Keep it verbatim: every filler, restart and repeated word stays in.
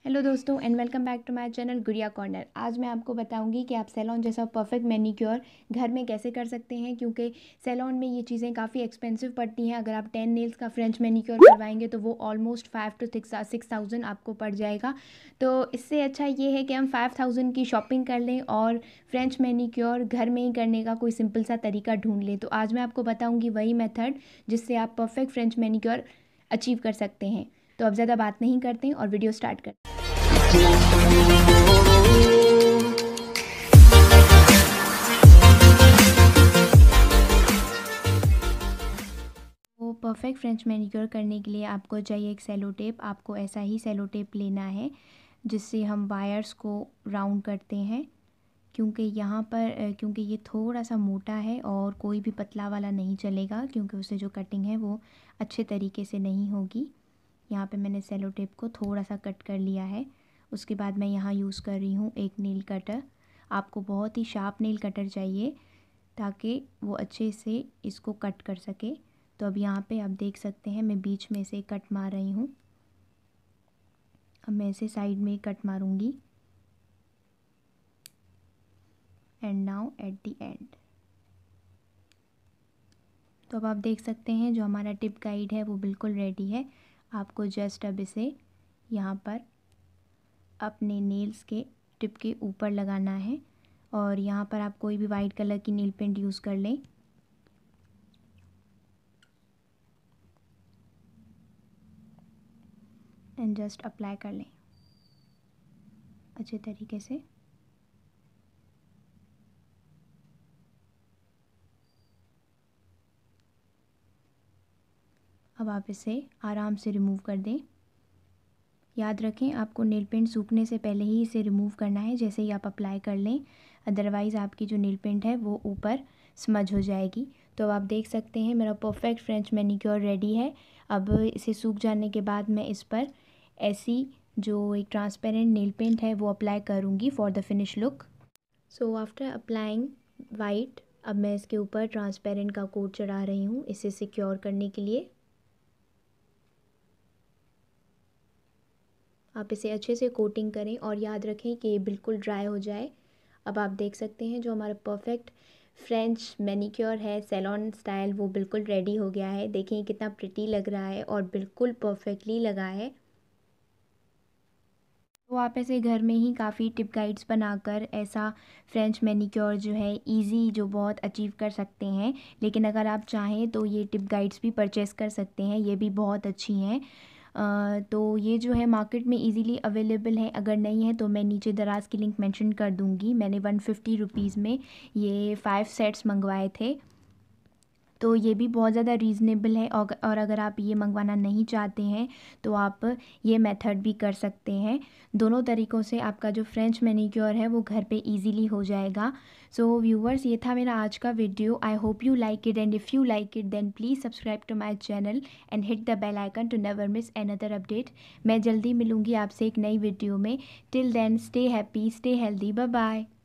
Hello दोस्तों and welcome back to my channel Gudiya corner. आज मैं आपको बताऊंगी कि आप सैलून जैसा परफेक्ट मैनीक्योर घर में कैसे कर सकते हैं, क्योंकि सैलून में ये चीज़ें काफ़ी एक्सपेंसिव पड़ती हैं। अगर आप टेन नेल्स का फ्रेंच मैनीक्योर करवाएंगे तो वो almost five to six six thousand आपको पड़ जाएगा। तो इससे अच्छा ये है कि हम फाइव थाउजेंड की शॉपिंग कर लें और फ्रेंच मैनीक्योर घर में ही करने का कोई सिंपल सा तरीका ढूंढ लें। तो आज मैं आपको बताऊँगी वही मेथड जिससे आप परफेक्ट फ्रेंच मैनीक्योर अचीव कर सकते हैं। तो अब ज़्यादा बात नहीं करते हैं और वीडियो स्टार्ट करते हैं। तो परफेक्ट फ्रेंच मैनीक्योर करने के लिए आपको चाहिए एक सेलो टेप। आपको ऐसा ही सेलो टेप लेना है जिससे हम वायर्स को राउंड करते हैं, क्योंकि यहाँ पर क्योंकि ये थोड़ा सा मोटा है और कोई भी पतला वाला नहीं चलेगा, क्योंकि उससे जो कटिंग है वो अच्छे तरीके से नहीं होगी। यहाँ पे मैंने सेलो टेप को थोड़ा सा कट कर लिया है। उसके बाद मैं यहाँ यूज़ कर रही हूँ एक नेल कटर। आपको बहुत ही शार्प नेल कटर चाहिए ताकि वो अच्छे से इसको कट कर सके। तो अब यहाँ पे आप देख सकते हैं मैं बीच में से कट मार रही हूँ। अब मैं इसे साइड में कट मारूंगी and now at the end. तो अब आप देख सकते हैं जो हमारा टिप गाइड है वो बिल्कुल रेडी है। आपको जस्ट अब इसे यहाँ पर अपने नेल्स के टिप के ऊपर लगाना है और यहाँ पर आप कोई भी वाइट कलर की नेल पेंट यूज़ कर लें। एंड जस्ट अप्लाई कर लें अच्छे तरीके से। अब आप इसे आराम से रिमूव कर दें। याद रखें आपको नेल पेंट सूखने से पहले ही इसे रिमूव करना है, जैसे ही आप अप्लाई कर लें, अदरवाइज़ आपकी जो नेल पेंट है वो ऊपर स्मज हो जाएगी। तो अब आप देख सकते हैं मेरा परफेक्ट फ्रेंच मैनीक्योर रेडी है। अब इसे सूख जाने के बाद मैं इस पर ऐसी जो एक ट्रांसपेरेंट नेल पेंट है वो अप्लाई करूँगी for the finish look. So after applying white, अब मैं इसके ऊपर ट्रांसपेरेंट का कोट चढ़ा रही हूँ इसे सिक्योर करने के लिए। आप इसे अच्छे से कोटिंग करें और याद रखें कि ये बिल्कुल ड्राई हो जाए। अब आप देख सकते हैं जो हमारा परफेक्ट फ्रेंच मैनीक्योर है सैलून स्टाइल वो बिल्कुल रेडी हो गया है। देखिए कितना प्रिटी लग रहा है और बिल्कुल परफेक्टली लगा है। तो आप ऐसे घर में ही काफ़ी टिप गाइड्स बनाकर ऐसा फ्रेंच मैनीक्योर जो है इजी जो बहुत अचीव कर सकते हैं। लेकिन अगर आप चाहें तो ये टिप गाइड्स भी परचेज़ कर सकते हैं, ये भी बहुत अच्छी हैं। अ, तो ये जो है मार्केट में इजीली अवेलेबल है। अगर नहीं है तो मैं नीचे दराज़ की लिंक मेंशन कर दूंगी। मैंने वन फिफ्टी रुपीज़ में ये फ़ाइव सेट्स मंगवाए थे, तो ये भी बहुत ज़्यादा रीज़नेबल है। और और अगर आप ये मंगवाना नहीं चाहते हैं तो आप ये मेथड भी कर सकते हैं। दोनों तरीक़ों से आपका जो फ्रेंच मैनीक्योर है वो घर पे इजीली हो जाएगा। सो व्यूवर्स, ये था मेरा आज का video. I hope you like it and if you like it then please subscribe to my channel and hit the bell icon to never miss another update. मैं जल्दी मिलूँगी आपसे एक नई वीडियो में। Till then stay happy, stay healthy, bye bye.